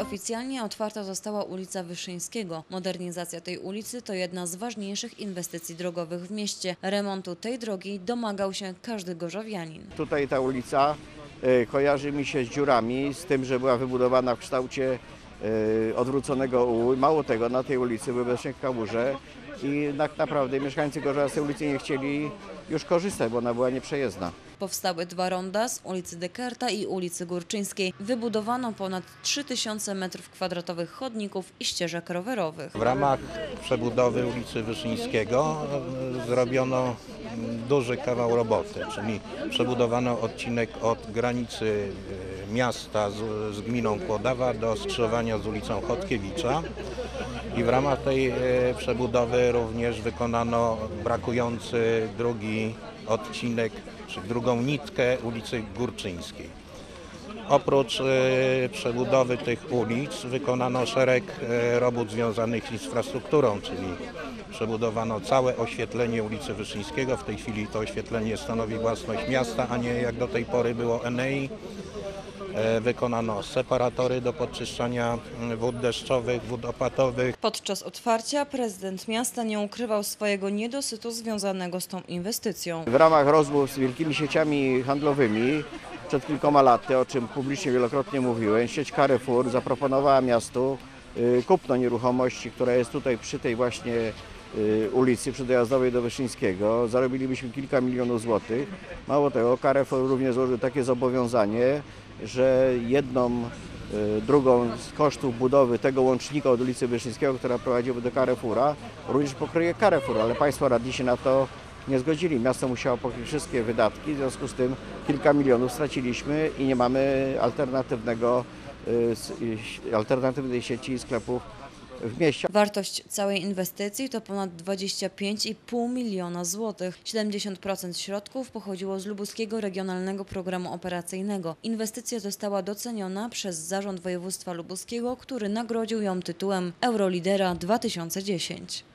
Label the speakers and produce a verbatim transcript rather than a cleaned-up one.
Speaker 1: oficjalnie otwarta została ulica Wyszyńskiego. Modernizacja tej ulicy to jedna z ważniejszych inwestycji drogowych w mieście. Remontu tej drogi domagał się każdy gorzowianin.
Speaker 2: Tutaj ta ulica y, kojarzy mi się z dziurami, z tym, że była wybudowana w kształcie y, odwróconego U. Mało tego, na tej ulicy były bezpośrednio kałuże i tak naprawdę mieszkańcy Gorzowa z tej ulicy nie chcieli już korzystać, bo ona była nieprzejezdna.
Speaker 1: Powstały dwa ronda z ulicy Dekerta i ulicy Górczyńskiej. Wybudowano ponad trzy tysiące metrów kwadratowych chodników i ścieżek rowerowych.
Speaker 3: W ramach przebudowy ulicy Wyszyńskiego zrobiono duży kawał roboty, czyli przebudowano odcinek od granicy miasta z, z gminą Kłodawa do skrzyżowania z ulicą Chodkiewicza. I w ramach tej przebudowy również wykonano brakujący drugi odcinek, czy drugą nitkę ulicy Górczyńskiej. Oprócz e, przebudowy tych ulic wykonano szereg e, robót związanych z infrastrukturą, czyli przebudowano całe oświetlenie ulicy Wyszyńskiego. W tej chwili to oświetlenie stanowi własność miasta, a nie jak do tej pory było Enei. E, wykonano separatory do podczyszczania wód deszczowych, wód opadowych.
Speaker 1: Podczas otwarcia prezydent miasta nie ukrywał swojego niedosytu związanego z tą inwestycją.
Speaker 2: W ramach rozmów z wielkimi sieciami handlowymi przed kilkoma laty, o czym publicznie wielokrotnie mówiłem, sieć Carrefour zaproponowała miastu y, kupno nieruchomości, która jest tutaj przy tej właśnie y, ulicy, przy dojazdowej do Wyszyńskiego. Zarobilibyśmy kilka milionów złotych. Mało tego, Carrefour również złożył takie zobowiązanie, że jedną y, drugą z kosztów budowy tego łącznika od ulicy Wyszyńskiego, która prowadziłaby do Carrefoura, również pokryje Carrefour, ale państwo radni się na to nie zgodzili. Miasto musiało pokryć wszystkie wydatki, w związku z tym kilka milionów straciliśmy i nie mamy alternatywnego, y, alternatywnej sieci sklepów w mieście.
Speaker 1: Wartość całej inwestycji to ponad dwadzieścia pięć i pół miliona złotych. siedemdziesiąt procent środków pochodziło z Lubuskiego Regionalnego Programu Operacyjnego. Inwestycja została doceniona przez Zarząd Województwa Lubuskiego, który nagrodził ją tytułem Eurolidera dwa tysiące dziesięć.